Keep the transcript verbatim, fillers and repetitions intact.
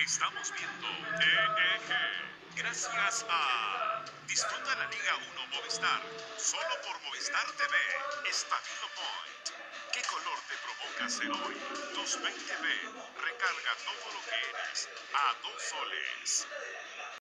Estamos viendo T E G. Gracias a Disfruta la Liga uno Movistar. Solo por Movistar T V. Estabilo Point. ¿Qué color te provoca ser hoy? doscientos veinte B. Recarga todo lo que eres a dos soles.